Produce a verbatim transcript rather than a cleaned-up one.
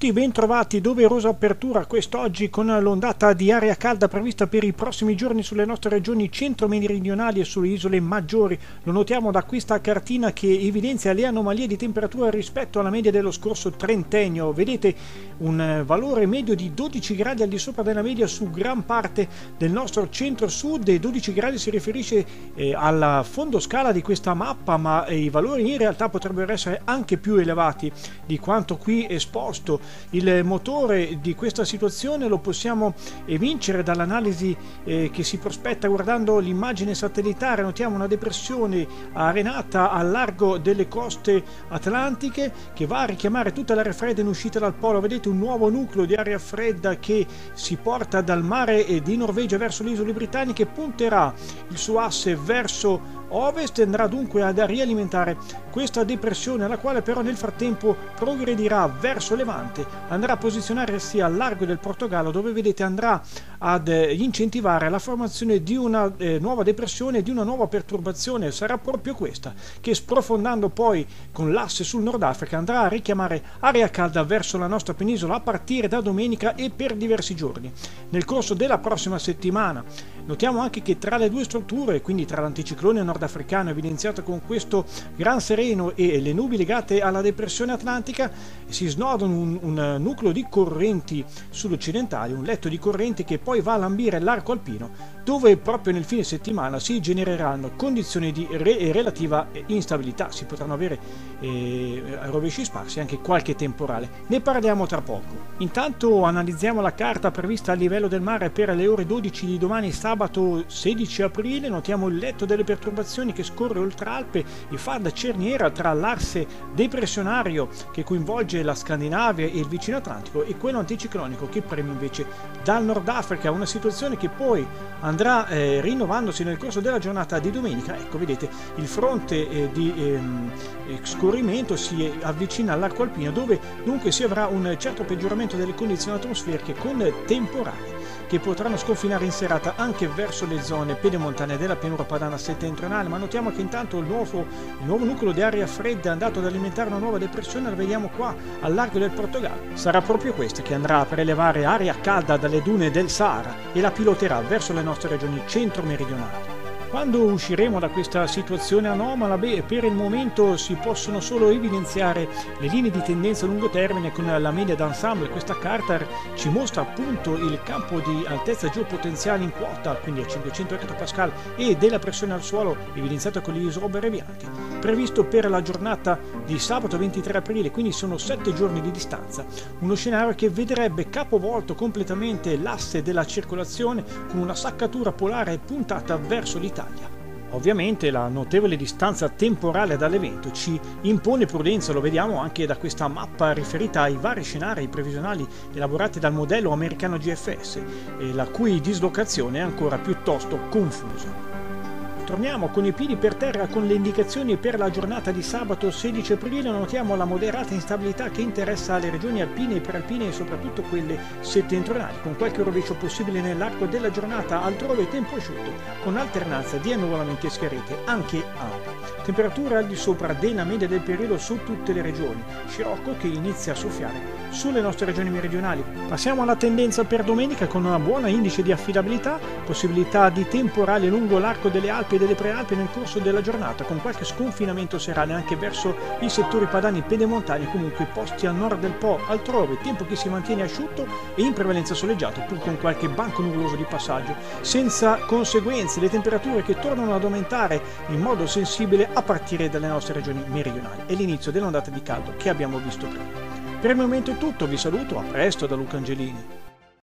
tutti, bentrovati, doverosa apertura quest'oggi con l'ondata di aria calda prevista per i prossimi giorni sulle nostre regioni centro-meridionali e sulle isole maggiori. Lo notiamo da questa cartina che evidenzia le anomalie di temperatura rispetto alla media dello scorso trentennio. Vedete un valore medio di dodici gradi al di sopra della media su gran parte del nostro centro-sud, e dodici gradi si riferisce eh, al fondo scala di questa mappa, ma eh, i valori in realtà potrebbero essere anche più elevati di quanto qui esposto. Il motore di questa situazione lo possiamo evincere dall'analisi eh, che si prospetta guardando l'immagine satellitare. Notiamo una depressione arenata al largo delle coste atlantiche che va a richiamare tutta l'aria fredda in uscita dal polo. Vedete un nuovo nucleo di aria fredda che si porta dal mare di Norvegia verso le isole britanniche, punterà il suo asse verso ovest e andrà dunque ad rialimentare questa depressione, alla quale però nel frattempo progredirà verso levante, andrà a posizionarsi al largo del Portogallo, dove vedete andrà ad incentivare la formazione di una eh, nuova depressione, di una nuova perturbazione. Sarà proprio questa che, sprofondando poi con l'asse sul Nord Africa, andrà a richiamare aria calda verso la nostra penisola a partire da domenica e per diversi giorni. Nel corso della prossima settimana notiamo anche che tra le due strutture, quindi tra l'anticiclone nordafricano evidenziato con questo gran sereno e le nubi legate alla depressione atlantica, si snodano un, un nucleo di correnti sud-occidentali, un letto di correnti che poi va a lambire l'arco alpino, dove proprio nel fine settimana si genereranno condizioni di re relativa instabilità. Si potranno avere eh, rovesci sparsi, anche qualche temporale. Ne parliamo tra poco. Intanto analizziamo la carta prevista a livello del mare per le ore dodici di domani, sabato sedici aprile. Notiamo il letto delle perturbazioni che scorre oltre Alpe e fa da cerniera tra l'asse depressionario che coinvolge la Scandinavia e il vicino Atlantico e quello anticiclonico che preme invece dal Nord Africa. Una situazione che poi andrà eh, rinnovandosi nel corso della giornata di domenica. Ecco, vedete il fronte eh, di ehm, scorrimento si avvicina all'arco alpino, dove dunque si avrà un certo peggioramento delle condizioni atmosferiche con temporali che potranno sconfinare in serata anche verso le zone pedemontane della pianura padana settentrionale. Ma notiamo che intanto il nuovo, il nuovo nucleo di aria fredda è andato ad alimentare una nuova depressione, la vediamo qua al largo del Portogallo. Sarà proprio questa che andrà a prelevare aria calda dalle dune del Sahara e la piloterà verso le nostre regioni centro-meridionali. Quando usciremo da questa situazione anomala? Beh, per il momento si possono solo evidenziare le linee di tendenza a lungo termine con la media d'ensemble. Questa carta ci mostra appunto il campo di altezza geopotenziale in quota, quindi a cinquecento ettopascal, e della pressione al suolo evidenziata con le isobre bianche, previsto per la giornata di sabato ventitré aprile, quindi sono sette giorni di distanza. Uno scenario che vedrebbe capovolto completamente l'asse della circolazione con una saccatura polare puntata verso l'Italia. Ovviamente la notevole distanza temporale dall'evento ci impone prudenza, lo vediamo anche da questa mappa riferita ai vari scenari previsionali elaborati dal modello americano G F S, e la cui dislocazione è ancora piuttosto confusa. Torniamo con i piedi per terra con le indicazioni per la giornata di sabato sedici aprile. Notiamo la moderata instabilità che interessa le regioni alpine e prealpine e soprattutto quelle settentrionali, con qualche rovescio possibile nell'arco della giornata, altrove tempo asciutto con alternanza di annuvolamenti e schiarite anche ampie. Temperature al di sopra della media del periodo su tutte le regioni, scirocco che inizia a soffiare sulle nostre regioni meridionali. Passiamo alla tendenza per domenica con una buona indice di affidabilità, possibilità di temporale lungo l'arco delle Alpi e delle Prealpi nel corso della giornata, con qualche sconfinamento serale anche verso i settori padani pedemontani, comunque posti a nord del Po. Altrove tempo che si mantiene asciutto e in prevalenza soleggiato, pur con qualche banco nuvoloso di passaggio, senza conseguenze. Le temperature che tornano ad aumentare in modo sensibile a partire dalle nostre regioni meridionali. È l'inizio dell'ondata di caldo che abbiamo visto prima. Per il momento è tutto, vi saluto, a presto da Luca Angelini.